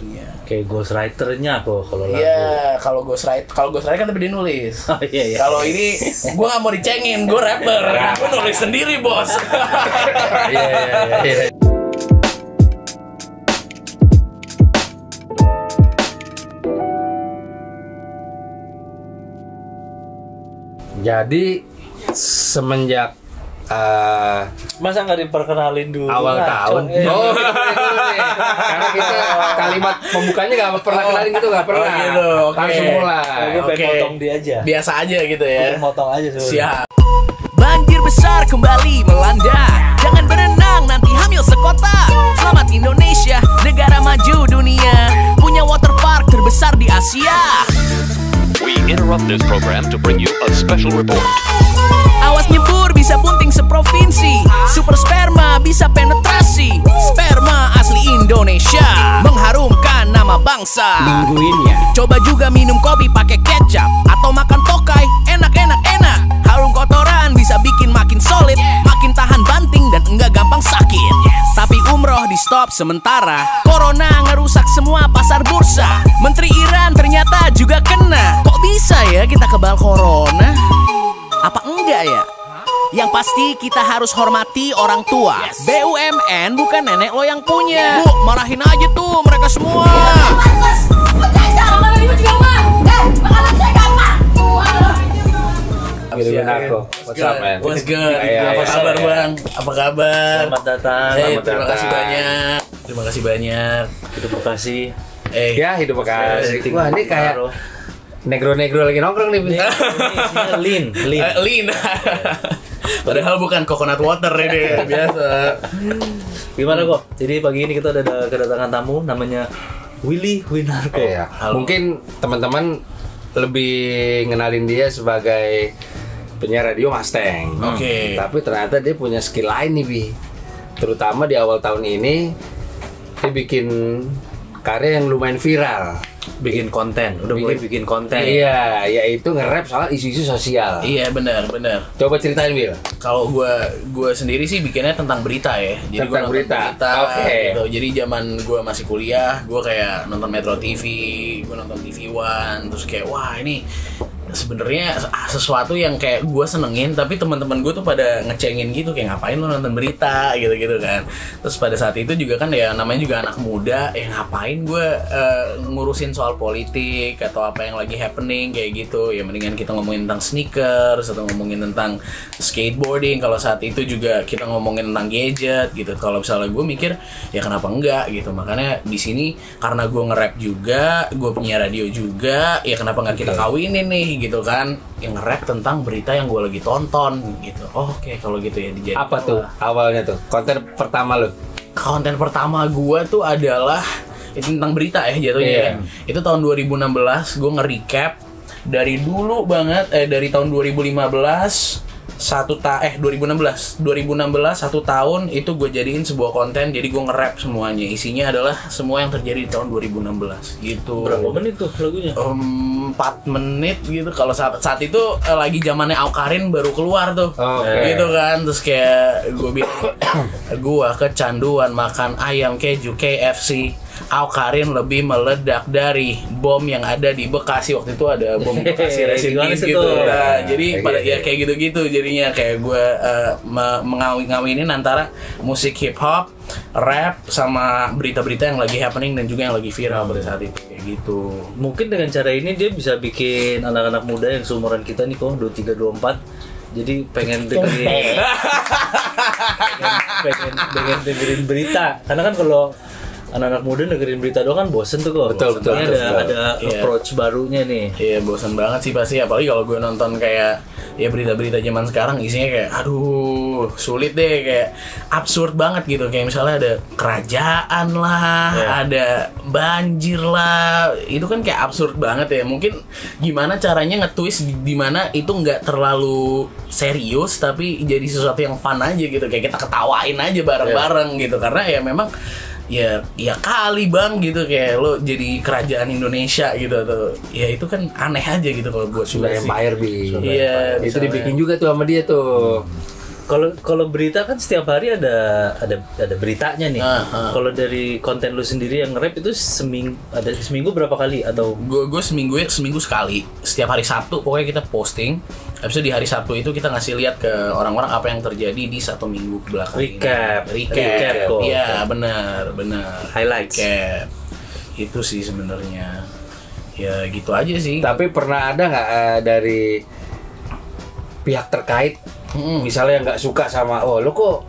Kayak ghostwriter-nya kok kalau lagu. Iya, kalau ghostwriter kan tapi dia nulis. Oh, iya. Kalau ini gue nggak mau dicengin, gue rapper, gue nulis sendiri bos. Iya. Jadi semenjak Masa nggak diperkenalin dulu? awal tahun, karena kita kalimat pembukanya nggak pernah kenalin gitu, nggak pernah. Oh, gitu, oke. Langsung mulai. Gue pengen potong dia aja. Biasa aja gitu ya. Pengen potong aja sebenarnya. Siap. Banjir besar kembali melanda. Jangan berenang nanti hamil sekota. Selamat Indonesia, negara maju dunia. Punya waterpark terbesar di Asia. We interrupt this program to bring you a special report. Awas nyebur bisa bunting seprovinsi. Super sperma bisa penetrasi. Sperma asli Indonesia, mengharumkan nama bangsa. Mingguinnya. Coba juga minum kopi pakai kecap atau makan tokai, enak. Harum kotoran bisa bikin makin solid, makin tahan banting dan enggak gampang sakit. Tapi umroh di stop sementara. Corona ngerusak semua pasar bursa. Menteri Iran ternyata juga kena. Kok bisa ya kita kebal corona? Apa enggak ya? Yang pasti kita harus hormati orang tua. BUMN bukan nenek lo yang punya. Bu, marahin aja tuh mereka semua. What's up, man? What's good? Iya. Apa kabar bang? Apa kabar? Selamat datang. Hey, Selamat terima datang. kasih banyak. Terima kasih banyak. Hidup Bekasi. Ya, hidup Bekasi. Tinggi Wah, ini kayak Bintaro. negro-negro lagi nongkrong nih. Ini isinya lean. Lean. Padahal bukan coconut water ini biasa. Gimana kok? Jadi pagi ini kita ada kedatangan tamu namanya Willy Winarko. Iya. Mungkin teman-teman lebih ngenalin dia sebagai penyiar radio Mustang. Oke. Tapi ternyata dia punya skill lain nih, Bi. Terutama di awal tahun ini dia bikin karya yang lumayan viral. Bikin konten, udah mulai bikin konten. Iya, yaitu nge-rap soal isu-isu sosial. Iya benar. Coba ceritain, Bil. Kalau gue sendiri sih bikinnya tentang berita ya. Jadi Tentang gua nonton berita. Oke. gitu. Jadi zaman gue masih kuliah, gue kayak nonton Metro TV, gue nonton TV One, terus kayak wah ini sebenarnya sesuatu yang kayak gue senengin, tapi teman-teman gue tuh pada ngecengin gitu, kayak ngapain lo nonton berita gitu kan. Terus pada saat itu juga kan ya namanya juga anak muda, ngapain gue ngurusin soal politik atau apa yang lagi happening kayak gitu. Ya mendingan kita ngomongin tentang sneakers atau ngomongin tentang skateboarding. Kalau saat itu juga kita ngomongin tentang gadget gitu. Kalau misalnya gue mikir ya kenapa enggak gitu. Makanya di sini karena gue nge-rap juga, gue punya radio juga, ya kenapa nggak kita kawinin nih gitu kan, yang nge-rap tentang berita yang gue lagi tonton gitu. Oke, kalau gitu ya dijadiin. Apa tuh awalnya tuh? Konten pertama lu? Konten pertama gue tuh adalah itu tentang berita ya jatuhnya. Iya. Itu tahun 2016 gue nge-recap dari dulu banget, dari tahun 2015 2016 1 tahun itu gue jadiin sebuah konten. Jadi gue nge-rap semuanya, isinya adalah semua yang terjadi di tahun 2016 gitu. Berapa menit tuh lagunya? 4 menit gitu. Kalau saat itu lagi zamannya Aukarin baru keluar tuh. Oke. Gitu kan. Terus kayak gue bilang gua kecanduan makan ayam keju KFC. Aukarin lebih meledak dari bom yang ada di Bekasi. Waktu itu ada bom Bekasi Gimana Residence sih gitu. tuh? Nah, jadi pada Iya. ya kayak gitu-gitu jadinya kayak gue mengawin-ngawinin antara musik hip hop, rap sama berita-berita yang lagi happening dan juga yang lagi viral pada saat itu kayak gitu. Mungkin dengan cara ini dia bisa bikin anak-anak muda yang seumuran kita nih kok 23 24 jadi pengen dengerin berita. Karena kan kalau anak-anak muda dengerin berita doang kan bosen tuh kok. Betul. Ada Iya. approach barunya nih. Iya bosan banget sih pasti, apalagi kalau gue nonton kayak ya berita-berita zaman sekarang isinya kayak aduh sulit deh, kayak absurd banget gitu. Kayak misalnya ada kerajaan lah, ada banjir lah, itu kan kayak absurd banget ya. Mungkin gimana caranya nge-twist di mana itu nggak terlalu serius tapi jadi sesuatu yang fun aja gitu, kayak kita ketawain aja bareng-bareng gitu. Karena ya memang ya kali bang gitu, kayak lo jadi kerajaan Indonesia gitu atau ya itu kan aneh aja gitu kalau buat Sudah gue sih. Empire, Bi. Iya, Itu misalnya. dibikin juga tuh sama dia tuh. Kalau berita kan setiap hari ada beritanya nih. Kalau dari konten lu sendiri yang nge-rap itu seminggu berapa kali atau Gue seminggu sekali. Setiap hari Sabtu pokoknya kita posting. Habis itu di hari Sabtu itu kita ngasih lihat ke orang-orang apa yang terjadi di 1 minggu belakang. Recap kok. Iya, benar. Highlights. Recap. Itu sih sebenarnya. Ya gitu aja sih. Tapi pernah ada nggak dari pihak terkait misalnya yang nggak suka sama lo kok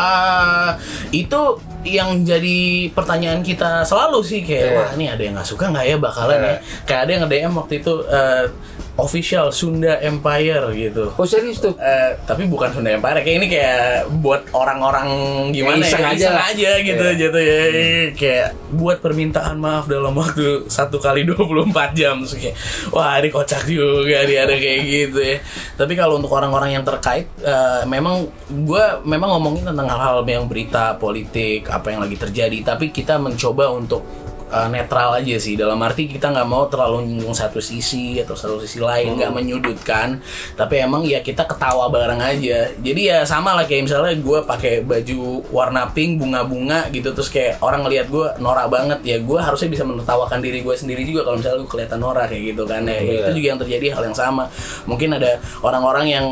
itu yang jadi pertanyaan kita selalu sih kayak wah ini ada yang nggak suka nggak ya bakalan ya, kayak ada yang nge-DM waktu itu official Sunda Empire gitu. Oh serius tuh? Tapi bukan Sunda Empire, kayak ini kayak buat orang-orang gimana iseng iseng aja gitu jatuh ya. Kayak buat permintaan maaf dalam waktu 1 kali 24 jam. Terus kayak wah ini kocak juga nih ada kayak gitu ya. Tapi kalau untuk orang-orang yang terkait memang gue ngomongin tentang hal-hal yang berita politik apa yang lagi terjadi, tapi kita mencoba untuk netral aja sih, dalam arti kita nggak mau terlalu nyinggung satu sisi atau satu sisi lain, nggak menyudutkan, tapi emang ya kita ketawa bareng aja. Jadi ya sama lah kayak misalnya gue pakai baju warna pink bunga-bunga gitu, terus kayak orang ngelihat gue norak banget, ya gue harusnya bisa menertawakan diri gue sendiri juga kalau misalnya gue kelihatan norak kayak gitu kan ya. Itu juga yang terjadi hal yang sama. Mungkin ada orang-orang yang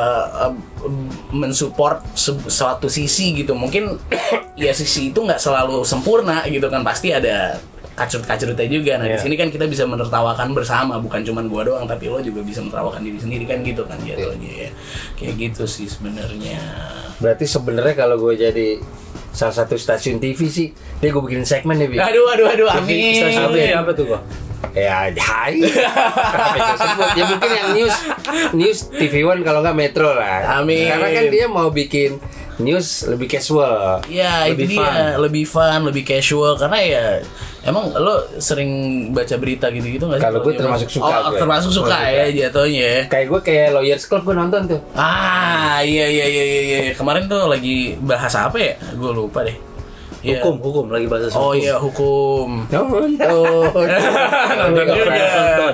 mensupport suatu sisi gitu, mungkin ya sisi itu nggak selalu sempurna gitu kan, pasti ada kacrut-kacrutnya juga. Nah di sini kan kita bisa menertawakan bersama, bukan cuman gua doang, tapi lo juga bisa menertawakan diri sendiri kan gitu kan jatuhnya ya. Kayak gitu sih sebenarnya. Berarti sebenarnya kalau gue jadi salah satu stasiun TV sih, dia gue bikin segmen nih, Bi. Aduh, amin. Stasiun TV apa tuh kok? Ya, hai. Ya mungkin yang news TV One kalau nggak Metro lah. Amin. Karena kan dia mau bikin news lebih casual. Ya itu dia, lebih fun, lebih casual. Karena ya emang lo sering baca berita gitu-gitu nggak sih? Kalau gue termasuk suka. Oh, termasuk suka ya jatuhnya. Kayak gue kayak Lawyers Club gue nonton tuh. Iya. Kemarin tuh lagi bahas apa ya? Gue lupa deh. Hukum lagi bahasa hukum. Oh iya, hukum. Nonton. Nonton juga.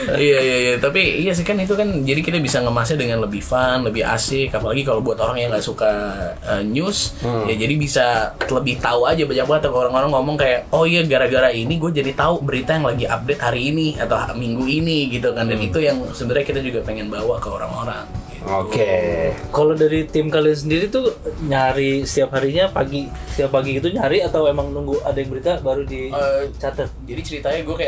Iya. Tapi iya sih kan itu kan jadi kita bisa ngemasnya dengan lebih fun, lebih asik. Apalagi kalau buat orang yang nggak suka news, ya jadi bisa lebih tahu aja. Banyak banget orang-orang ngomong kayak, oh iya gara-gara ini gue jadi tahu berita yang lagi update hari ini atau minggu ini gitu kan. Dan itu yang sebenarnya kita juga pengen bawa ke orang-orang. Oke. Kalau dari tim kalian sendiri tuh nyari setiap harinya setiap pagi gitu nyari atau emang nunggu ada yang berita baru dicatat? Jadi ceritanya gue kayak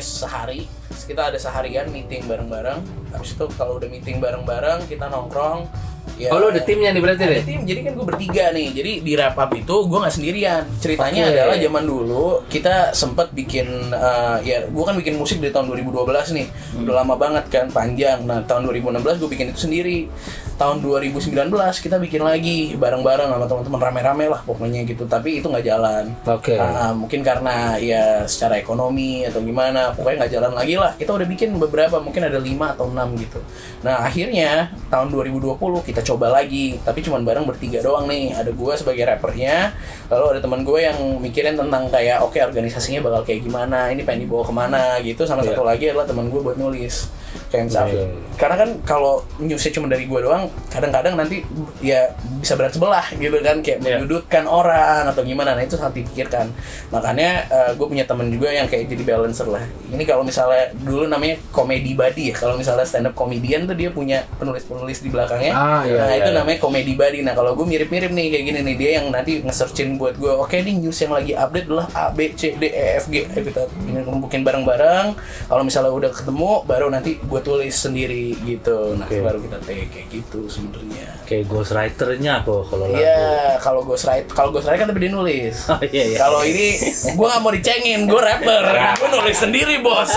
kita ada seharian meeting bareng-bareng. Habis itu kalau udah meeting bareng-bareng kita nongkrong. Ya, Oh, lo ada timnya nih berarti deh? Ada tim, jadi kan gue bertiga nih. Jadi di wrap up itu gue nggak sendirian. Ceritanya adalah zaman dulu kita sempet bikin, ya gue kan bikin musik dari tahun 2012 nih. Udah lama banget kan, panjang. Nah tahun 2016 gue bikin itu sendiri. Tahun 2019 kita bikin lagi bareng-bareng sama teman-teman, rame-rame lah pokoknya gitu. Tapi itu nggak jalan. Oke. Mungkin karena ya secara ekonomi atau gimana, pokoknya nggak jalan lagi lah. Kita udah bikin beberapa, mungkin ada 5 atau 6 gitu. Nah akhirnya tahun 2020 kita coba lagi, tapi cuman bareng bertiga doang nih. Ada gue sebagai rappernya, lalu ada teman gue yang mikirin tentang kayak oke, organisasinya bakal kayak gimana, ini pengen dibawa kemana gitu. Sama satu lagi adalah teman gue buat nulis kayak misalnya. Karena kan kalau newsnya cuma dari gue doang, kadang-kadang nanti ya bisa berat sebelah gitu kan, kayak menyudutkan orang atau gimana. Nah itu sangat dipikirkan. Makanya gue punya teman juga yang kayak jadi balancer lah. Ini kalau misalnya dulu namanya comedy buddy ya, kalau misalnya stand up comedian tuh dia punya penulis-penulis di belakangnya. Itu namanya comedy buddy. Nah kalau gue mirip-mirip nih kayak gini nih, dia yang nanti nge-searchin buat gue, oke nih news yang lagi update adalah A, B, C, D, E, F, G. Kita ngumpukin bareng-bareng. Kalau misalnya udah ketemu, baru nanti gue tulis sendiri gitu. Nah baru kita take kayak gitu sebenarnya. Kayak ghostwriter-nya kok kalau lagu. Iya, kalau ghostwriter kan tapi dia nulis. Iya. Kalau ini gue nggak mau dicengin, gue rapper, gue nulis sendiri bos.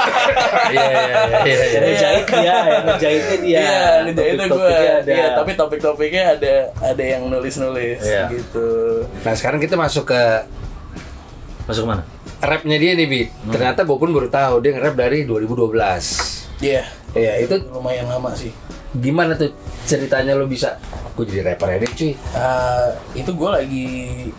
Iya. Ngejahitnya dia. Iya, ngejahitnya gue. Iya, tapi topik-topiknya ada yang nulis-nulis gitu. Nah sekarang kita masuk mana? rapnya dia nih, Bi. Ternyata gue pun baru tahu dia nge-rap dari 2012. Iya, itu lumayan lama sih. Gimana tuh ceritanya lo bisa gue jadi rapper ini, cuy? Itu gue lagi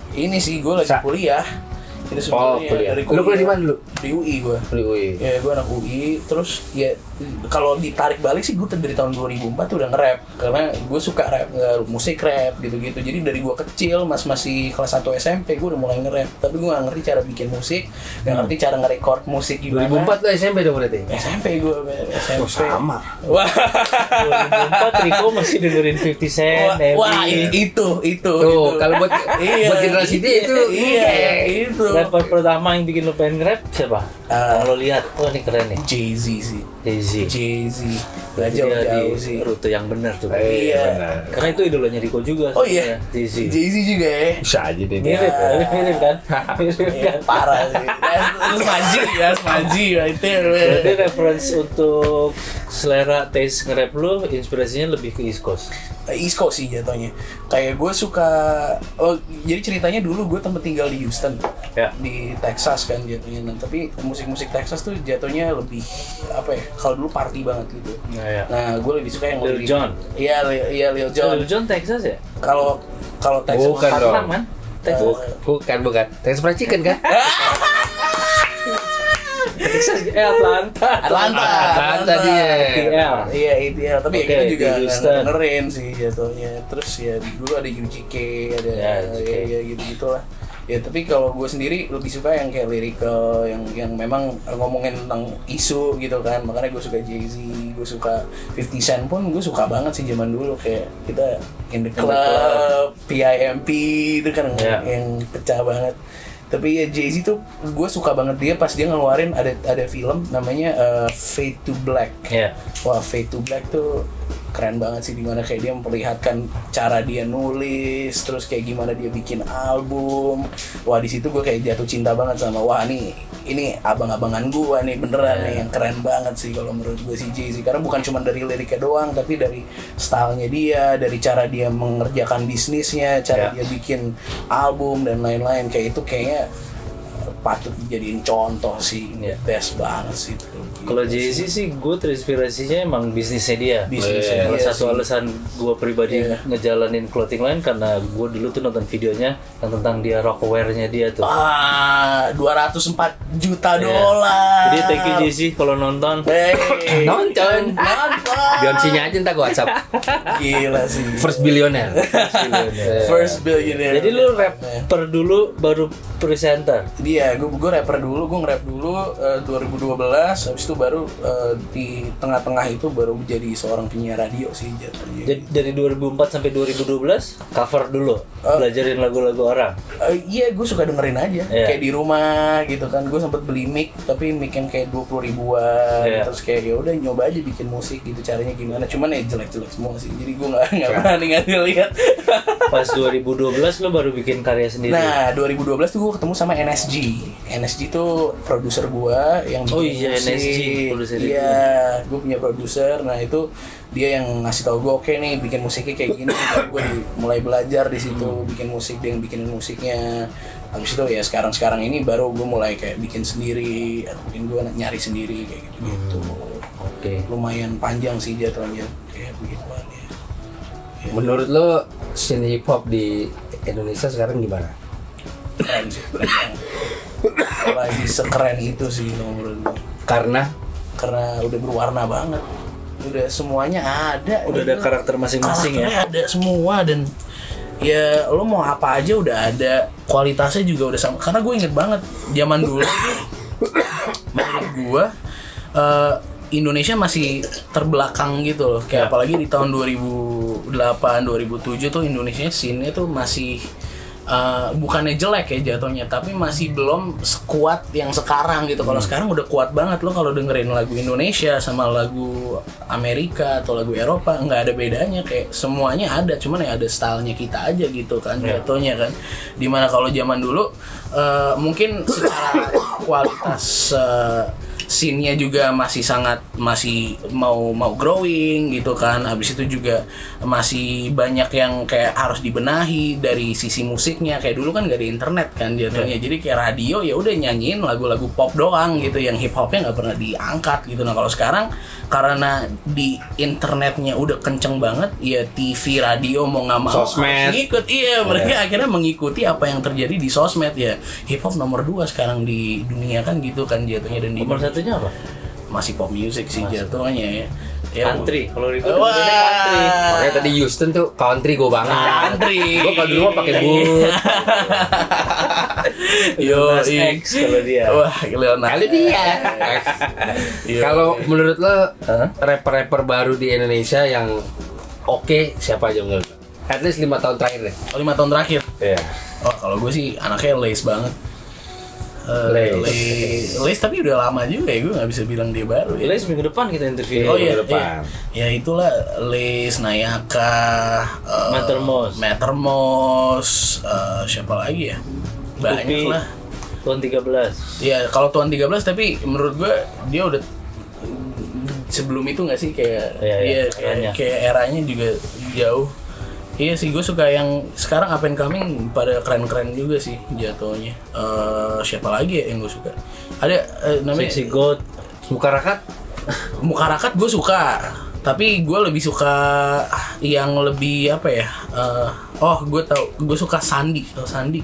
kuliah. Itu sebenarnya kuliah. dari Lo kuliah di mana dulu? Di UI gue. Di UI. Ya gue anak UI. Terus ya kalau ditarik balik sih gue dari tahun 2004 tuh udah nge-rap karena gue suka rap, musik rap gitu-gitu. Jadi dari gue kecil masih kelas 1 SMP gue udah mulai nge-rap, tapi gue gak ngerti cara bikin musik, gak ngerti cara nge-record musik gimana. 2004 tuh SMP dong berarti? SMP gue SMP. Oh, sama. Wah 2004 Rico masih dengerin 50 Cent. Wah itu Tuh, kalau buat generasi dia itu itu Rapper pertama yang bikin lo pengen nge-rap siapa? Yang lo lihat, oh ini keren nih. Jay-Z sih. Jay-Z. Gak Dia jauh-jauh di sih. rute yang benar tuh. Iya. benar. Karena itu idolanya Rico juga. Oh iya. Jay-Z. Jay-Z juga ya. Bisa aja deh. Mirip kan? Mirip Iya, kan? parah sih. Smaji right there. Berarti reference untuk selera taste nge-rap lo, inspirasinya lebih ke East Coast. East Coast sih jatuhnya. Kayak gue suka, jadi ceritanya dulu gue tempat tinggal di Houston, Ya. di Texas kan jatuhnya. Nah, tapi musik-musik Texas tuh jatuhnya lebih apa ya? Kalau dulu party banget gitu. Iya. Nah, gue lebih suka yang Lil Jon. Iya, Lil Jon. Lil Jon Texas ya? Kalau Texas Bukan dong. Vietnam kan? Texas. Bukan. Texas Fried Chicken kan? Texas, Atlanta dia. ATL. Iya, ideal. Tapi Oke, ya kita juga di Houston. dengerin sih jatuhnya. Terus ya dulu ada UGK, ada Ya, UGK. ya gitu-gitulah. Ya tapi kalau gue sendiri lebih suka yang kayak lyrical, yang memang ngomongin tentang isu gitu kan. Makanya gue suka Jay-Z, gue suka 50 Cent pun gue suka banget sih zaman dulu. Kayak kita in the club, PIMP itu kan Ya. yang pecah banget. Tapi ya Jay-Z tuh gue suka banget dia pas dia ngeluarin ada film namanya Fade to Black. Iya. Wah, Fade to Black tuh keren banget sih, dimana kayak dia memperlihatkan cara dia nulis, terus kayak gimana dia bikin album. Wah, di situ gue kayak jatuh cinta banget sama, wah ini abang-abangan gue nih beneran nih yang keren banget sih kalau menurut gue si Jay-Z. Karena bukan cuma dari liriknya doang, tapi dari stylenya dia, dari cara dia mengerjakan bisnisnya, cara dia bikin album dan lain-lain. Kayak itu kayaknya patut dijadiin contoh sih, best banget sih itu. Kalau Jay-Z sih gue terinspirasinya emang bisnisnya dia. Bisnisnya Salah dia satu sih. alasan gue pribadi ngejalanin clothing line karena gue dulu tuh nonton videonya yang tentang dia Rocawear-nya dia tuh. 204 juta dolar. Jadi thank you Jay-Z kalau nonton. Hey, Nonton. nonton. Beyonce-nya aja ntar ke WhatsApp. Gila sih. First billionaire. First billionaire. Jadi lu rapper dulu baru presenter. Dia, gue rapper dulu, gue nge-rap dulu 2012, habis itu baru di tengah-tengah itu baru jadi seorang penyiar radio sih jatuhnya. Jadi dari 2004 sampai 2012 cover dulu, belajarin lagu-lagu orang. Iya, gue suka dengerin aja, Iya. kayak di rumah gitu kan. Gue sempet beli mic, tapi mic yang kayak 20 ribuan. Iya. Terus kayak ya udah nyoba aja bikin musik gitu, caranya gimana. Cuman ya jelek-jelek semua sih, jadi gue nggak berani ngasih lihat. Pas 2012 lu baru bikin karya sendiri. Nah, 2012 tuh gue ketemu sama NSG. NSG tuh produser gue yang bikin Oh iya, musik. NSG, produser itu. Iya, gue punya produser. Nah itu dia yang ngasih tau gue, oke nih bikin musiknya kayak gini. Gue mulai belajar di situ bikin musik, dia yang bikinin musiknya. Habis itu ya sekarang ini baru gue mulai kayak bikin sendiri, atau mungkin gue nyari sendiri kayak gitu. Oke. Lumayan panjang sih jatuhnya kayak begituan ya. Menurut lo scene hip hop di Indonesia sekarang gimana? Keren sih, keren banget. Lagi sekeren itu sih menurut gue. Karena Udah berwarna banget, udah semuanya ada, Udah ada karakter masing-masing ya. karakternya ada semua, dan ya lo mau apa aja udah ada, kualitasnya juga udah sama. Karena gue inget banget zaman dulu menurut gue Indonesia masih terbelakang gitu loh, kayak apalagi di tahun 2008 2007 tuh Indonesia scene-nya tuh masih bukannya jelek ya jatuhnya, tapi masih belum sekuat yang sekarang gitu. Kalau sekarang udah kuat banget. Lo kalau dengerin lagu Indonesia sama lagu Amerika atau lagu Eropa nggak ada bedanya, kayak semuanya ada, cuman ya ada stylenya kita aja gitu kan jatuhnya kan. Dimana kalau zaman dulu mungkin secara kualitas scene-nya juga masih mau growing gitu kan. Habis itu juga masih banyak yang kayak harus dibenahi dari sisi musiknya. Kayak dulu kan nggak ada internet kan jatuhnya. Jadi kayak radio ya udah nyanyiin lagu-lagu pop doang gitu, yang hip hopnya nggak pernah diangkat gitu. Nah kalau sekarang karena di internetnya udah kenceng banget, ya TV, radio mau nggak mau Sosmed. ngikut. Iya, mereka akhirnya mengikuti apa yang terjadi di sosmed ya. Hip hop nomor 2 sekarang di dunia kan gitu kan jatuhnya. Dan di Nomor satunya apa? masih pop music sih jatuhnya ya. Country, kalau itu Wah. country. Makanya tadi Houston tuh country gue banget. Country. Gue kalau dulu mah pakai boot. Yo, Nas X kalau dia. Wah, Leonardo. Kali dia. Yo. Kalau menurut lo rapper-rapper baru di Indonesia yang oke siapa aja menurut lo? At least 5 tahun terakhir deh. 5 tahun terakhir. Iya. Oh, kalau gue sih anaknya Lace banget. Lace. Lace tapi udah lama juga ya, gue nggak bisa bilang dia baru ya. Lace minggu depan kita interview. Oh iya, minggu depan. iya. Ya itulah Lace, Nayaka, Mattermost, siapa lagi ya? Banyak Upi, lah. Tuan 13. Ya kalau Tuan 13 tapi menurut gue dia udah sebelum itu nggak sih kayak Iya, iya, eranya. kayak eranya juga jauh. Iya sih, gue suka yang sekarang up and coming pada keren-keren juga sih jatuhnya. Siapa lagi ya yang gue suka? Ada namanya Sexy God. Mukarakat? Mukarakat gue suka, tapi gue lebih suka yang lebih apa ya? Gue tau, gue suka Sandi. Tau Sandi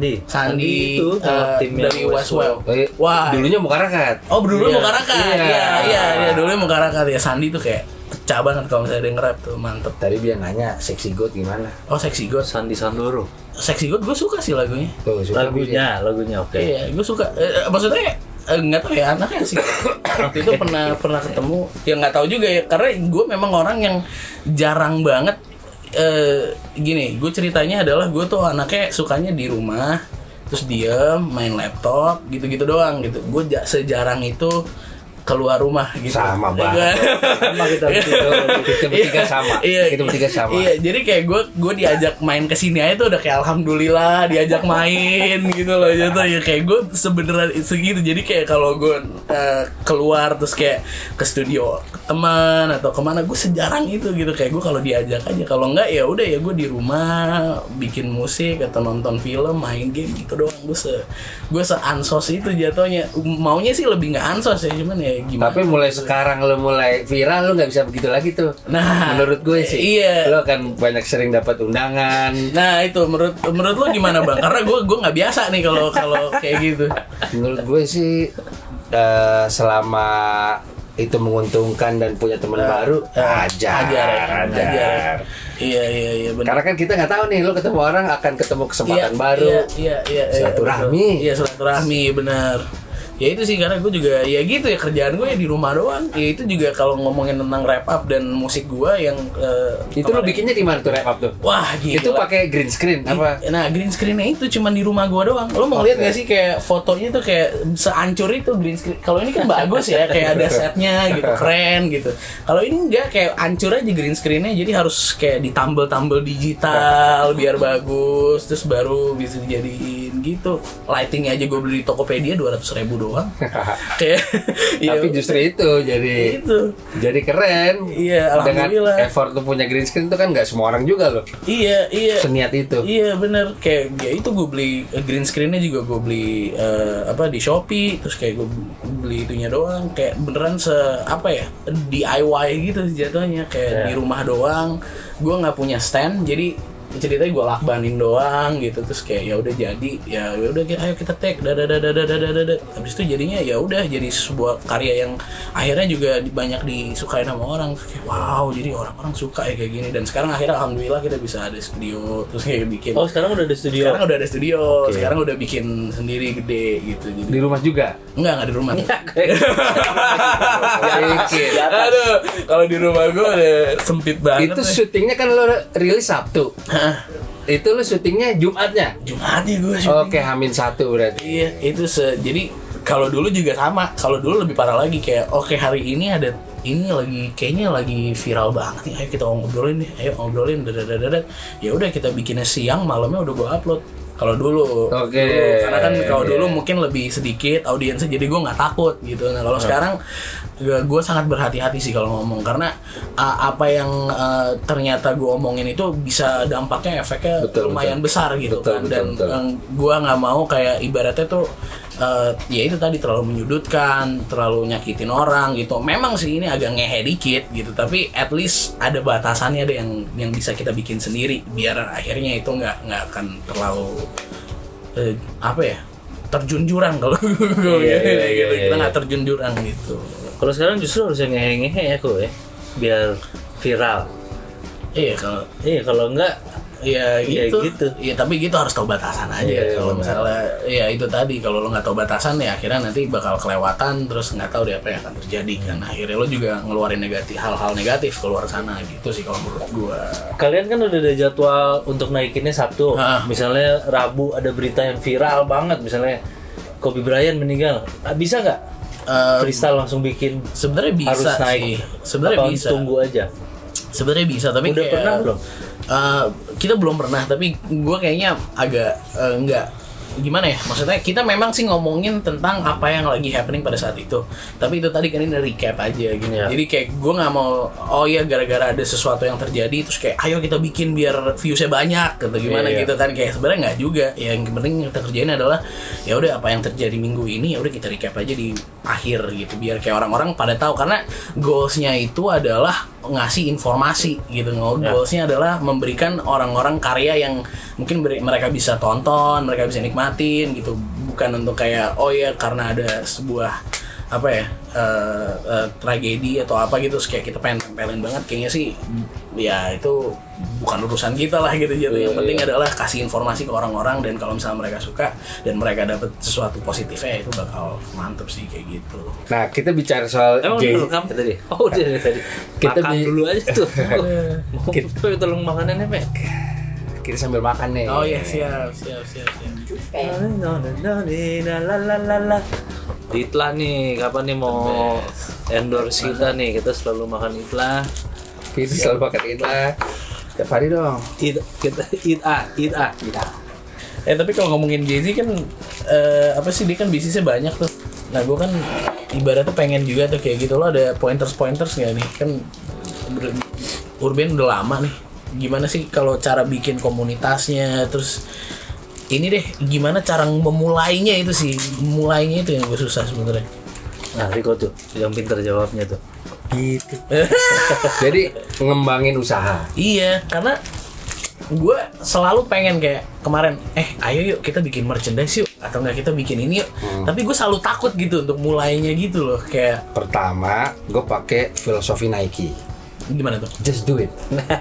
Itu timnya dari Westwell. Wah, Dulunya Mukarakat. oh dulu Iya. Mukarakat. Iya. Iya, dulu Mukarakat ya. Sandi tuh kayak pecah banget kalau misalnya dia nge-rap tuh, mantep. Tadi dia nanya Sexy God gimana? Oh, Sexy God. Sandi Sandoro. Sexy God gue suka sih lagunya. Tuh, suka Lagunya oke. Iya, gue suka. Maksudnya nggak tahu ya anaknya sih. Waktu itu pernah ketemu. Ya nggak tahu juga ya, karena gue memang orang yang jarang banget. Gini, gue ceritanya adalah gue tuh anaknya sukanya di rumah, terus diem, main laptop, gitu-gitu doang gitu. Gue sejarang itu keluar rumah gitu. Sama banget. Sama kita bertiga sama. Iya, Kita bertiga sama. Iya, jadi kayak gue diajak main ke sini aja tuh udah kayak alhamdulillah diajak main gitu loh. Jatuh ya kayak gue sebenarnya segitu. Jadi kayak kalau gue keluar terus kayak ke studio teman atau kemana, gue sejarang itu gitu. Kayak gue kalau diajak aja, kalau enggak ya udah ya gue di rumah bikin musik atau nonton film, main game gitu doang. Gue se-ansos itu jatuhnya. Maunya sih lebih nggak ansos ya, cuman ya gimana. Tapi mulai sekarang lo mulai viral, lo nggak bisa begitu lagi tuh. Nah, menurut gue sih, iya. lo akan banyak sering dapat undangan. Nah itu menurut lo gimana bang? Karena gue nggak biasa nih kalau kayak gitu. Menurut gue sih selama itu menguntungkan dan punya teman baru, ajar. Iya benar. Karena kan kita nggak tahu nih, lo ketemu orang akan ketemu kesempatan baru. Iya. Silaturahmi. Iya silaturahmi benar. Ya itu sih, karena gue juga ya gitu ya, kerjaan gue ya di rumah doang. Ya itu juga kalau ngomongin tentang rap up dan musik gue yang Itu lo bikinnya di mana tuh rap up tuh? wah gila. Itu pakai green screen apa? Nah green screennya itu cuma di rumah gue doang. Lo mau lihat gak sih kayak fotonya tuh kayak seancur itu green screen. Kalau ini kan bagus ya, kayak ada setnya gitu, keren gitu. Kalau ini enggak, kayak hancur aja green screennya. Jadi harus kayak ditambel digital biar bagus, terus baru bisa dijadiin gitu. Lightingnya aja gue beli di Tokopedia 200.000 doang. Kayak Tapi justru itu jadi keren. Iya, alhamdulillah. Dengan effort lu punya green screen itu kan nggak semua orang juga loh. Iya. Seniat itu. Iya bener, kayak ya itu gue beli green screennya juga gue beli di Shopee, terus kayak gue beli itunya doang, kayak beneran DIY gitu jatuhnya, kayak di rumah doang. Gue nggak punya stand, jadi ceritanya gue lakbanin doang gitu, terus kayak ya udah jadi ya udah ayo kita tag habis itu jadinya ya udah jadi sebuah karya yang akhirnya juga banyak disukai sama orang. Kayak wow, jadi orang-orang suka ya kayak gini. Dan sekarang akhirnya alhamdulillah kita bisa ada studio, terus kayak bikin. Oh sekarang udah ada studio. Okay. Sekarang udah bikin sendiri gede gitu. Jadi Di rumah juga? Enggak di rumah. Aduh, kalau di rumah gue udah sempit banget. Itu syutingnya kan lo rilis Sabtu. Itu lo syutingnya Jumatnya? Jumatnya gue syuting. Oke, H-1 berarti. Iya, itu jadi kalau dulu juga sama. Kalau dulu lebih parah lagi, kayak oke hari ini ada ini kayaknya lagi viral banget nih. Ayo kita ngobrolin nih. Ya udah kita bikinnya siang, malamnya udah gue upload. Kalau dulu, karena kan kalau dulu mungkin lebih sedikit audiensnya, jadi gue nggak takut gitu. Nah kalau sekarang gue sangat berhati-hati sih kalau ngomong, karena apa yang ternyata gue omongin itu bisa dampaknya efeknya lumayan besar gitu kan. Dan gue nggak mau kayak ibaratnya tuh ya itu tadi terlalu menyudutkan, terlalu nyakitin orang gitu. Memang sih ini agak ngehe dikit gitu, tapi at least ada batasannya deh yang bisa kita bikin sendiri, biar akhirnya itu nggak akan terlalu terjun jurang kalau kita nggak terjun jurang gitu. Kalau sekarang justru harus yang ngehe-ngehe ya kok ya, biar viral. Iya kalau enggak ya gitu. gitu. Iya tapi gitu harus tahu batasan aja. Kalau misalnya ya itu tadi kalau lo nggak tahu batasan ya akhirnya nanti bakal kelewatan terus nggak tahu deh apa yang akan terjadi kan. Akhirnya lo juga ngeluarin hal-hal negatif keluar sana gitu sih kalau menurut gua. Kalian kan udah ada jadwal untuk naikinnya Sabtu. Misalnya Rabu ada berita yang viral banget, misalnya Kobe Bryant meninggal. Bisa nggak freestyle langsung bikin? Sebenarnya bisa harus naik sih. Sebenarnya bisa. Tunggu aja. Sebenarnya bisa tapi udah kayak, pernah belum? Kita belum pernah tapi gue kayaknya agak enggak gimana ya, maksudnya kita memang sih ngomongin tentang apa yang lagi happening pada saat itu, tapi itu tadi kan ini recap aja gitu. Jadi kayak gue nggak mau gara-gara ada sesuatu yang terjadi terus kayak ayo kita bikin biar viewsnya banyak atau gimana gitu kan, kayak sebenarnya nggak juga. Yang penting yang terjadi adalah ya udah apa yang terjadi minggu ini ya udah kita recap aja di akhir gitu biar kayak orang-orang pada tahu, karena goalsnya itu adalah ngasih informasi gitu. Goalsnya adalah memberikan orang-orang karya yang mungkin mereka bisa tonton, mereka bisa nikmatin gitu, bukan untuk kayak karena ada sebuah apa ya tragedi atau apa gitu terus kayak kita pengen tempelin banget, kayaknya sih ya itu bukan urusan kita lah gitu. Jadi yang penting adalah kasih informasi ke orang-orang, dan kalau misalnya mereka suka dan mereka dapat sesuatu positifnya itu bakal mantep sih kayak gitu. Nah kita bicara soal emang rekam tadi? Oh udah tadi. Kita makan dulu aja tuh. Mau tolong makanannya Mek. Kita sambil makan nih. Oh iya siap. Itlah nih, kapan nih mau endorse kita nih? Kita selalu makan Itlah. Kita selalu makan Itlah. Setiap hari dong. Itlah. Tapi kalau ngomongin Jay-Z kan apa sih, dia kan bisnisnya banyak tuh. Nah gue kan ibaratnya pengen juga tuh kayak gitu, lo ada pointers nggak nih? Kan Urban udah lama nih. Gimana sih kalau cara bikin komunitasnya, terus ini deh gimana cara memulainya itu sih, mulainya itu yang gue susah sebenarnya. Nah Riko tuh yang pintar jawabnya tuh. Gitu. Jadi ngembangin usaha. Iya, karena gue selalu pengen kayak kemarin, ayo yuk kita bikin merchandise yuk, atau enggak kita bikin ini yuk. Tapi gue selalu takut gitu untuk mulainya gitu loh. Kayak pertama gue pakai filosofi Nike. Gimana tuh? Just do it.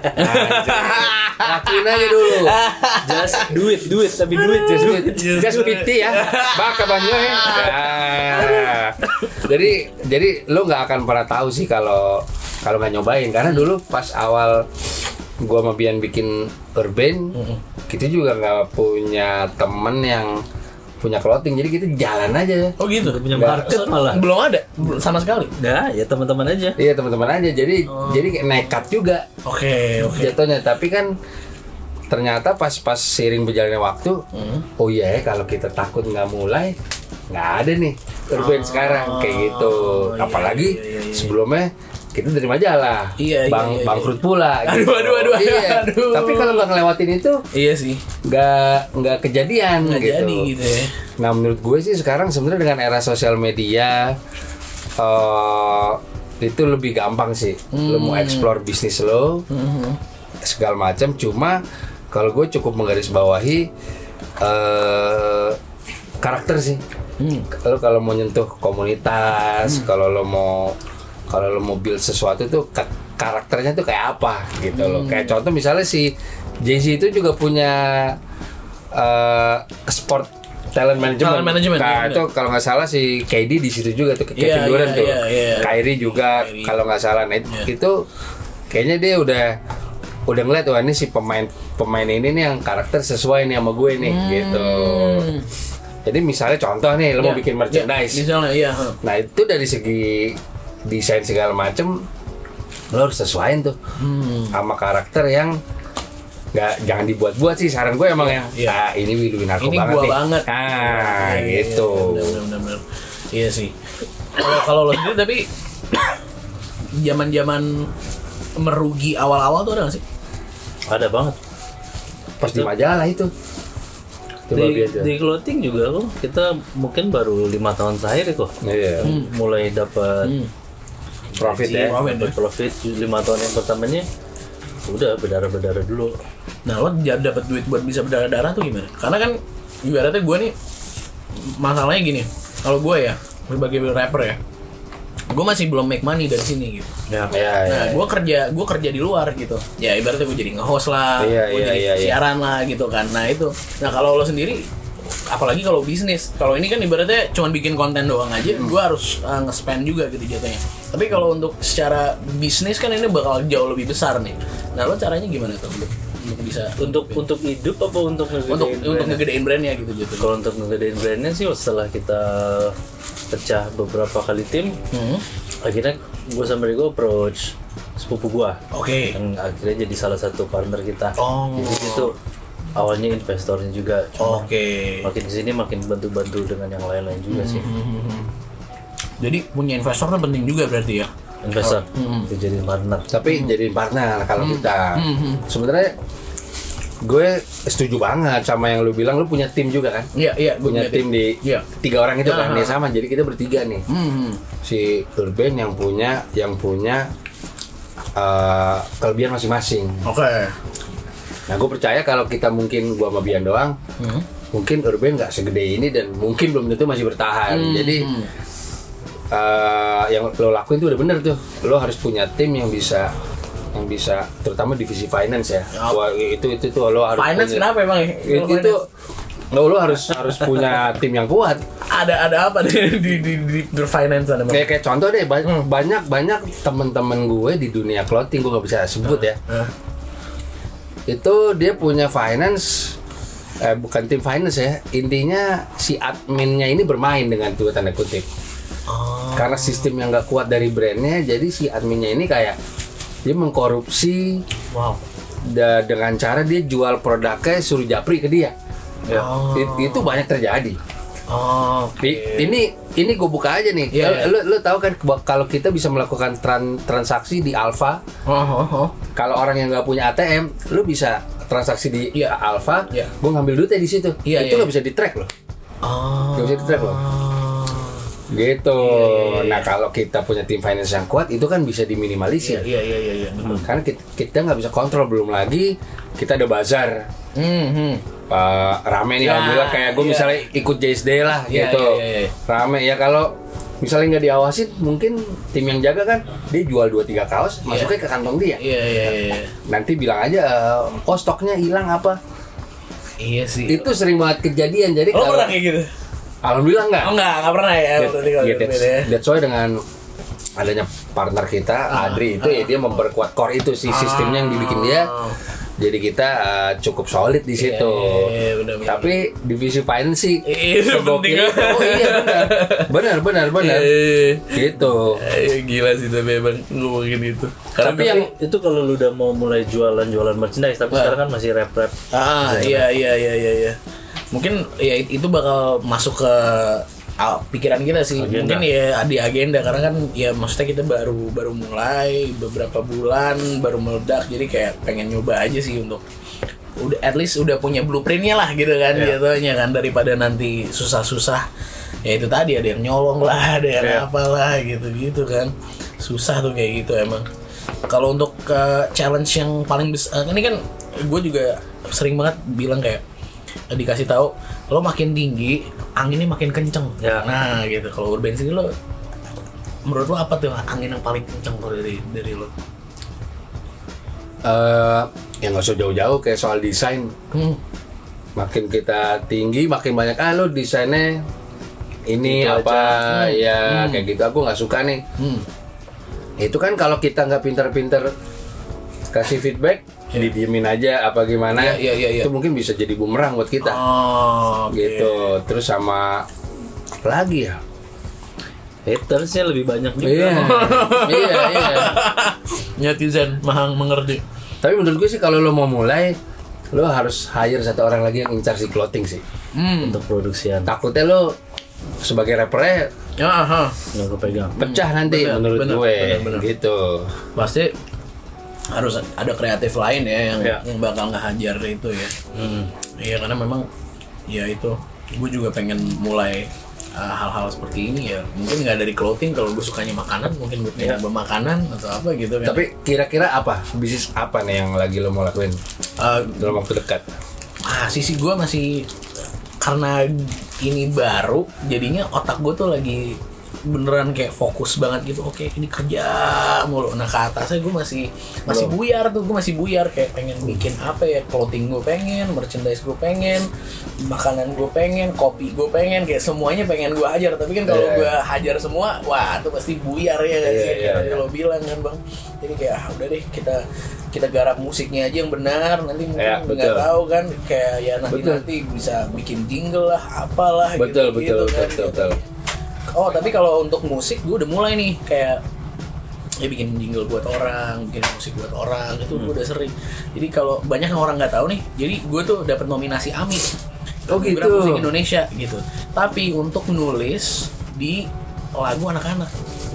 Lakuin aja dulu. Just do it, tapi do it. Just piti ya. Baka banyak ya. Jadi lo nggak akan pernah tahu sih kalau nggak nyobain, karena dulu pas awal gua sama Bian bikin Urban, kita juga nggak punya temen yang punya clothing, jadi kita jalan aja. Oh gitu, punya market malah. Belum ada sama sekali. Nah, ya teman-teman aja. Iya teman-teman aja. Jadi kayak nekat juga. Oke. Jatuhnya, tapi kan ternyata pas seiring berjalannya waktu, kalau kita takut nggak mulai, nggak ada nih Urban sekarang kayak gitu. Apalagi sebelumnya kita dari majalah, bangkrut pula. Gitu. Aduh. Tapi kalau nggak ngelewatin itu, iya sih, nggak kejadian gitu. Jadi gitu ya. Nah menurut gue sih sekarang sebenarnya dengan era sosial media itu lebih gampang sih. Lo mau explore bisnis lo, segala macam. Cuma kalau gue cukup menggarisbawahi karakter sih. Kalau mau nyentuh komunitas, kalau lo mau build sesuatu tuh karakternya tuh kayak apa gitu loh. Kayak contoh misalnya si Jay-Z itu juga punya sport talent management. Nah itu kalau nggak salah si KD di situ juga tuh, Kevin Durant tuh, Kyrie juga kalau nggak salah. Nah itu kayaknya dia udah ngeliat, wah ini si pemain ini nih yang karakter sesuai nih sama gue nih gitu. Jadi misalnya contoh nih lo mau bikin merchandise, misalnya nah itu dari segi desain segala macem lo harus sesuaiin tuh sama karakter yang jangan dibuat-buat sih, saran gue emang yang ini Willy Winarko ini banget gua nih. banget. Gitu. Bener. Iya sih. Kalau lo sendiri tapi zaman merugi awal-awal tuh ada nggak sih? Ada banget. Pas di majalah itu. Di clothing juga kok kita mungkin baru 5 tahun terakhir kok. Iya. Mulai dapat profit ya. Profit 5 tahun yang pertamanya udah berdarah dulu. Nah lo dapat duit buat bisa berdarah tuh gimana? Karena kan ibaratnya gue nih masalahnya gini. Kalau gue ya sebagai rapper ya, gue masih belum make money dari sini gitu. Nah, gue kerja di luar gitu. Ya ibaratnya gue jadi nge-host lah, gue jadi siaran lah gitu kan. Nah itu. Nah kalau lo sendiri, apalagi kalau bisnis, kalau ini kan ibaratnya cuma bikin konten doang aja, gue harus nge-spend juga gitu jatuhnya. Tapi kalau untuk secara bisnis kan ini bakal jauh lebih besar nih. Nah lo caranya gimana tuh untuk bisa untuk hidup apa untuk ngegedein brandnya gitu. Kalau untuk ngegedein brandnya sih setelah kita pecah beberapa kali tim, akhirnya gue sama Rigo approach sepupu gue, yang akhirnya jadi salah satu partner kita. Jadi itu awalnya investornya juga, cuma makin kesini makin bantu dengan yang lain-lain juga sih. Jadi punya investor kan penting juga berarti ya. Investor, jadi partner. Tapi jadi partner kalau kita. Sebenarnya gue setuju banget sama yang lu bilang, lu punya tim juga kan? Iya, punya tim di 3 orang itu kan, nih sama. Jadi kita bertiga nih. Si Urban yang punya kelebihan masing-masing. Nah, gue percaya kalau kita mungkin gua sama Bian doang, mungkin Urban nggak segede ini dan mungkin belum tentu masih bertahan. Jadi yang lo lakuin tuh udah bener tuh. Lo harus punya tim yang bisa terutama divisi finance ya. Wah, itu tuh lo harus finance punya, kenapa emang itu lo harus punya tim yang kuat. Ada apa di finance ada? Kayak contoh deh, banyak teman-teman gue di dunia clothing, gue nggak bisa sebut ya. Itu dia punya finance, bukan tim finance ya. Intinya si adminnya ini bermain dengan itu tanda kutip. Karena sistem yang nggak kuat dari brandnya, jadi si adminnya ini kayak dia mengkorupsi. Dengan cara dia jual produknya suruh japri ke dia. Itu banyak terjadi. Ini gue buka aja nih. Lo tahu kan kalau kita bisa melakukan transaksi di Alfa, kalau orang yang nggak punya ATM, lo bisa transaksi di Alfa, gue ngambil duitnya di situ. Itu nggak bisa di track loh. Nggak bisa di track loh. Gitu. Nah kalau kita punya tim finance yang kuat, itu kan bisa diminimalisir. Iya. Karena kita nggak bisa kontrol, belum lagi kita ada bazar. Rame nih alhamdulillah, kayak gue misalnya ikut JSD lah gitu. Rame ya, kalau misalnya nggak diawasin, mungkin tim yang jaga kan dia jual 2-3 kaos masuknya ke kantong dia. Nanti bilang aja stoknya hilang apa. Iya sih. Itu sering banget kejadian. Jadi kalau pernah kayak gitu? Alhamdulillah enggak. Enggak pernah ya. That's why dengan adanya partner kita Adri itu ya, dia memperkuat core itu sih, sistemnya yang dibikin dia. Jadi kita cukup solid di situ. Bener. Tapi divisi finance sih penting. Benar. Gitu. Gila sih tapi emang ngomongin itu. Tapi yang itu kalau lu udah mau mulai jualan merchandise, tapi sekarang kan masih rap. Iya. Mungkin ya itu bakal masuk ke pikiran kita sih. Agenda. Mungkin ya di agenda, karena kan ya maksudnya kita baru mulai beberapa bulan, baru meledak, jadi kayak pengen nyoba aja sih untuk udah at least udah punya blueprintnya lah gitu kan, jatuhnya kan, daripada nanti susah-susah. Ya itu tadi ada yang nyolong lah, ada yang apalah gitu kan, susah tuh kayak gitu emang. Kalau untuk challenge yang paling besar, ini kan gue juga sering banget bilang kayak dikasih tahu lo makin tinggi anginnya makin kenceng. Nah gitu. Kalau Urban sini lo, menurut lo apa tuh angin yang paling kenceng dari lo? Ya nggak usah jauh-jauh, kayak soal desain. Makin kita tinggi makin banyak lo desainnya ini itu apa aja. Kayak gitu aku nggak suka nih. Itu kan kalau kita nggak pintar-pintar kasih feedback, didiemin aja apa gimana, itu mungkin bisa jadi bumerang buat kita. Gitu. Terus sama apa lagi ya, hatersnya lebih banyak juga. Iya. Netizen mahang mengerti. Tapi menurut gue sih kalau lo mau mulai, lo harus hire satu orang lagi yang incar si clothing sih, untuk produksian. Takutnya lo sebagai rappernya nggak kepegang, pecah nanti. Menurut gue gitu. Pasti harus ada kreatif lain ya yang bakal ngehajar itu ya. Iya, karena memang ya itu gue juga pengen mulai hal-hal seperti ini ya. Mungkin nggak dari clothing, kalau gue sukanya makanan mungkin gue pengen makanan atau apa gitu kan. Tapi kira-kira apa bisnis apa nih yang lagi lo mau lakuin dalam waktu dekat? Sisi gue masih, karena ini baru, jadinya otak gue tuh lagi beneran kayak fokus banget gitu. Oke, ini kerja mulu. Nah ke atasnya gue masih buyar tuh, gue masih buyar kayak pengen bikin apa ya, clothing gue pengen, merchandise gue pengen, makanan gue pengen, kopi gue pengen, kayak semuanya pengen gue hajar. Tapi kan kalau gue hajar semua, wah itu pasti buyar ya gak sih? Kayak lo bilang kan bang. Jadi kayak udah deh kita garap musiknya aja yang benar, nanti mungkin nggak tahu kan kayak ya nanti bisa bikin jingle lah, apalah betul. Oh tapi kalau untuk musik gue udah mulai nih kayak ya bikin jingle buat orang, bikin musik buat orang itu gue udah sering. Jadi kalau banyak yang orang nggak tahu nih, jadi gue tuh dapat nominasi AMI. Gitu. Musik Indonesia gitu. Tapi untuk nulis di lagu anak-anak.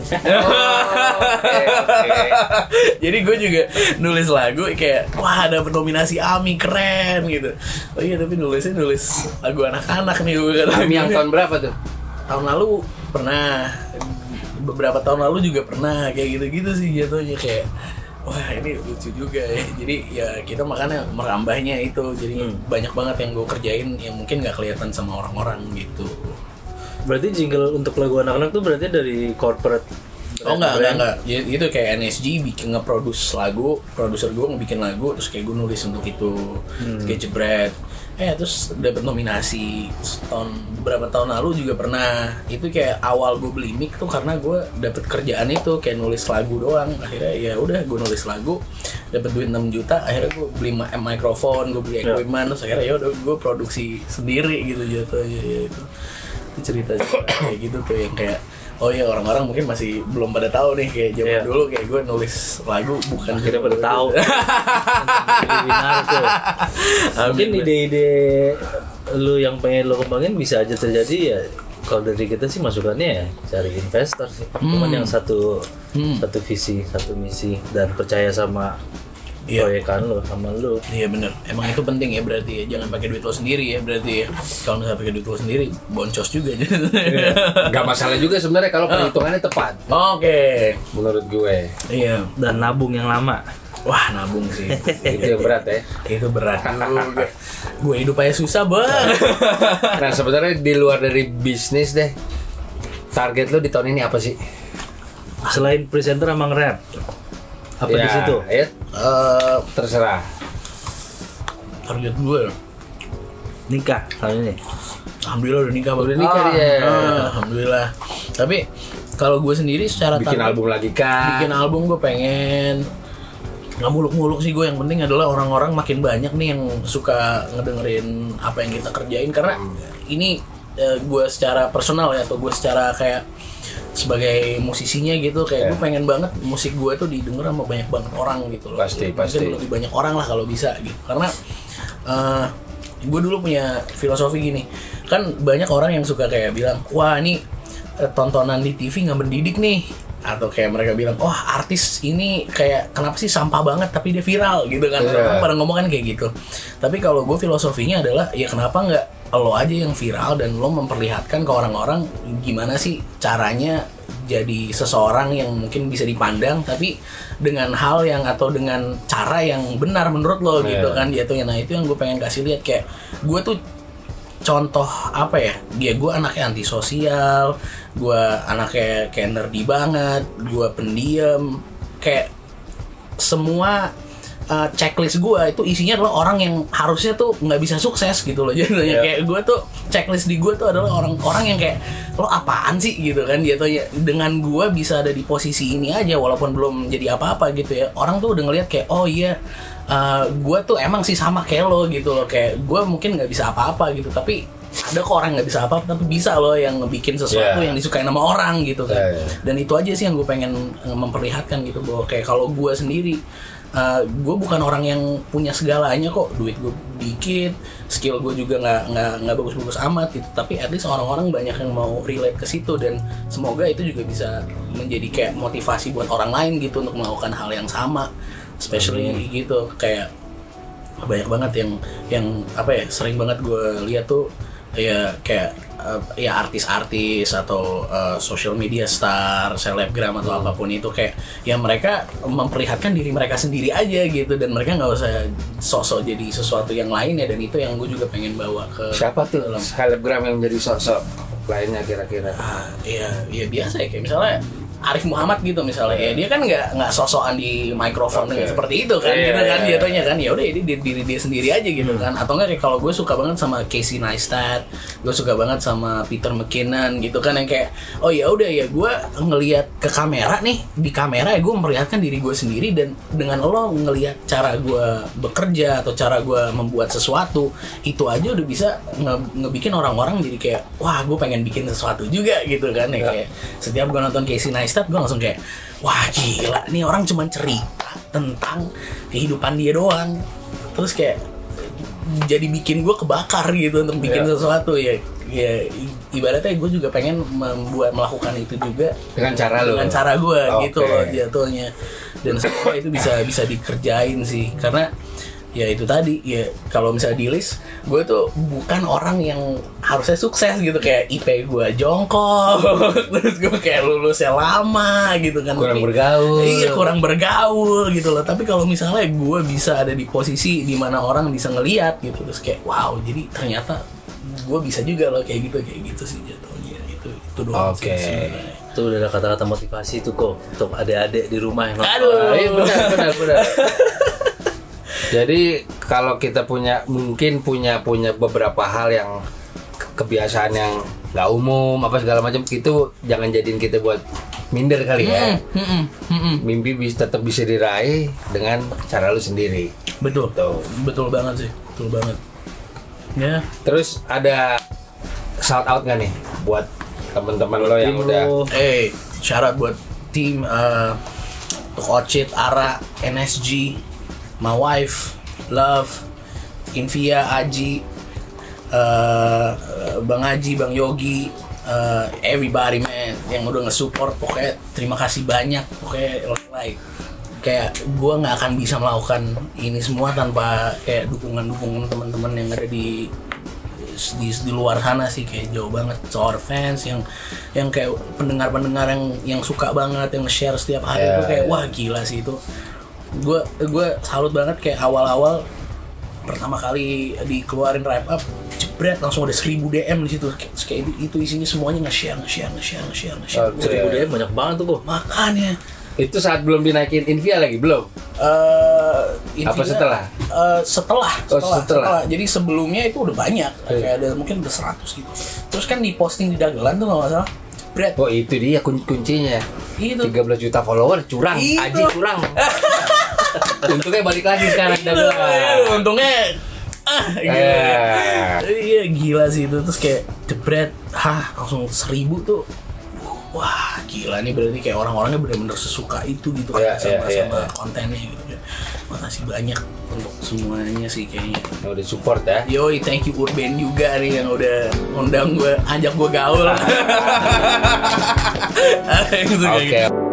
Okay. Jadi gue juga nulis lagu kayak wah dapet nominasi AMI, keren gitu. Oh iya tapi nulis lagu anak-anak nih gue. AMI yang tahun berapa tuh? Tahun lalu pernah, beberapa tahun lalu juga pernah kayak gitu-gitu sih jatuhnya kayak wah ini lucu juga ya. Jadi ya kita makanya merambahnya itu jadi banyak banget yang gue kerjain yang mungkin nggak kelihatan sama orang-orang gitu. Berarti jingle untuk lagu anak-anak tuh berarti dari corporate? Oh enggak. Ya, itu kayak NSG bikin nge-produce lagu, produser gue ngebikin lagu, terus kayak gue nulis untuk itu, kayak jebret. Terus dapet nominasi beberapa tahun lalu juga pernah. Itu kayak awal gue beli mic tuh karena gue dapet kerjaan itu kayak nulis lagu doang. Akhirnya ya udah gue nulis lagu, dapet duit 6 juta. Akhirnya gue beli mikrofon, gue beli equipment, terus akhirnya ya udah gue produksi sendiri gitu jatuhnya ya, itu cerita kayak gitu tuh yang kayak oh ya orang-orang mungkin masih belum pada tahu nih kayak zaman dulu kayak gue nulis lagu bukan kita pada tahu. Mungkin ide-ide lu yang pengen lu kembangin bisa aja terjadi ya. Kalau dari kita sih masukannya ya cari investor sih. Cuman yang satu visi, satu misi dan percaya sama proyekan lo sama lo. Iya bener, emang itu penting ya berarti ya. Jangan pakai duit lo sendiri ya berarti ya. Kalau misalnya pakai duit lo sendiri boncos juga. Gak masalah juga sebenarnya kalau perhitungannya tepat. Oke. Menurut gue. Iya. Dan nabung yang lama. Wah nabung sih. Itu yang berat ya. Itu berat juga. Gue hidup aja susah bang. Nah sebenarnya di luar dari bisnis deh, target lo di tahun ini apa sih? Selain presenter sama nge-rap, apa di situ? Terserah. Target gue nikah tahun ini. Alhamdulillah udah nikah. Udah nikah dia. Alhamdulillah. Tapi kalau gue sendiri secara bikin album lagi kan? Bikin album gue pengen. Nggak muluk-muluk sih gue, yang penting adalah orang-orang makin banyak nih yang suka ngedengerin apa yang kita kerjain. Karena ini gue secara personal ya, atau gue secara kayak sebagai musisinya gitu, kayak gue pengen banget musik gue tuh didengar sama banyak banget orang gitu loh. Pasti. Mungkin lebih banyak orang lah kalau bisa gitu. Karena gue dulu punya filosofi gini, kan banyak orang yang suka kayak bilang, wah ini tontonan di TV nggak mendidik nih. Atau kayak mereka bilang, oh artis ini kayak kenapa sih sampah banget tapi dia viral gitu kan. Orang pada ngomong kan kayak gitu. Tapi kalau gue filosofinya adalah, ya kenapa nggak lo aja yang viral dan lo memperlihatkan ke orang-orang gimana sih caranya jadi seseorang yang mungkin bisa dipandang tapi dengan hal yang atau dengan cara yang benar menurut lo gitu kan jatuhnya. Nah itu yang gue pengen kasih lihat, kayak gue tuh contoh apa ya, gue anaknya antisosial, gue anaknya kayak nerdy banget, gue pendiam, kayak semua checklist gue itu isinya adalah orang yang harusnya tuh nggak bisa sukses gitu loh jadinya. Kayak gue tuh checklist di gue tuh adalah orang-orang yang kayak lo apaan sih gitu kan jatuhnya. Dengan gue bisa ada di posisi ini aja walaupun belum jadi apa-apa gitu ya, orang tuh udah ngelihat kayak oh iya gue tuh emang sih sama kayak lo gitu loh. Kayak gue mungkin nggak bisa apa-apa gitu, tapi ada kok orang nggak bisa apa-apa tapi bisa loh yang bikin sesuatu yang disukai sama orang gitu kan. Dan itu aja sih yang gue pengen memperlihatkan gitu, bahwa kayak kalau gue sendiri gue bukan orang yang punya segalanya kok, duit gue dikit, skill gue juga nggak bagus-bagus amat gitu, tapi at least orang-orang banyak yang mau relate ke situ, dan semoga itu juga bisa menjadi kayak motivasi buat orang lain gitu untuk melakukan hal yang sama, especially gitu. Kayak banyak banget yang apa ya, sering banget gue lihat tuh ya kayak ya artis-artis atau social media star, selebgram atau apapun itu, kayak ya mereka memperlihatkan diri mereka sendiri aja gitu, dan mereka nggak usah sosok jadi sesuatu yang lain ya. Dan itu yang gue juga pengen bawa ke siapa tuh selebgram yang jadi sosok. lainnya kira-kira? Iya biasa ya, kayak misalnya Arif Muhammad gitu misalnya, ya dia kan nggak sosokan di mikrofon seperti itu kan, gitu kan jatuhnya kan, ya udah ini diri dia sendiri aja gitu kan. Atau enggak kayak kalau gue suka banget sama Casey Neistat, gue suka banget sama Peter McKinnon gitu kan, yang kayak oh ya udah ya gue ngelihat ke kamera nih, di kamera ya gue memperlihatkan diri gue sendiri, dan dengan lo ngelihat cara gue bekerja atau cara gue membuat sesuatu, itu aja udah bisa ngebikin orang-orang jadi kayak wah gue pengen bikin sesuatu juga gitu kan ya. Kayak setiap gue nonton Casey Neistat gue langsung kayak wah gila, nih orang cuman cerita tentang kehidupan dia doang, terus kayak jadi bikin gue kebakar gitu untuk bikin sesuatu ya ibaratnya gue juga pengen melakukan itu juga dengan cara gue gitu loh jatuhnya, dan semua itu bisa dikerjain sih, karena ya itu tadi ya, kalau misalnya di list gue tuh bukan orang yang harusnya sukses gitu, kayak IP gue jongkok terus gue kayak lulusnya lama gitu kan, kurang bergaul gitu loh. Tapi kalau misalnya gue bisa ada di posisi di mana orang bisa ngelihat gitu, terus kayak wow, jadi ternyata gue bisa juga loh kayak gitu sih jatuhnya. Itu doang sih sebenarnya. Itu udah ada kata-kata motivasi tuh kok untuk adik-adik di rumah yang benar. Jadi kalau kita mungkin punya beberapa hal yang kebiasaan yang nggak umum apa segala macam, itu jangan jadiin kita buat minder kali ya. Mimpi tetap bisa diraih dengan cara lu sendiri. Betul banget sih, betul banget. Ya. Terus ada shout out nggak nih buat teman-teman lo yang udah? Shout out buat tim Ocit, Ara, NSG, my wife, Love, Invia, Aji, Bang Haji, Bang Yogi, everybody man yang udah nge-support. Pokoknya terima kasih banyak. Pokoknya like kayak gue nggak akan bisa melakukan ini semua tanpa kayak dukungan teman-teman yang ada di luar sana sih, kayak jauh banget. Our fans yang kayak pendengar yang suka banget, yang share setiap hari itu kayak wah gila sih itu. Gue salut banget, kayak awal-awal pertama kali dikeluarin wrap up jebret langsung ada 1000 DM di situ, kayak itu isinya semuanya nge-share. 1000 DM banyak banget tuh kok. Makanya itu saat belum dinaikin Invia lagi belum? Invia, apa setelah? Setelah. Jadi sebelumnya itu udah banyak, kayak ada mungkin udah 100 gitu. Terus kan diposting di dagelan tuh nggak masalah. Brad. Oh itu dia kuncinya. Itu 13 juta follower curang, Aji curang. Untungnya balik lagi sekarang dagelan. Untungnya gila sih itu. Terus kayak jebret langsung 1000 tuh. Wah gila, nih berarti kayak orang-orangnya benar-benar sesuka itu gitu kan sama kontennya gitu kan. Makasih banyak untuk semuanya sih kayaknya. Udah support ya. Yoi, thank you Urban juga nih yang udah ngundang gue, ajak gue gaul. Oke.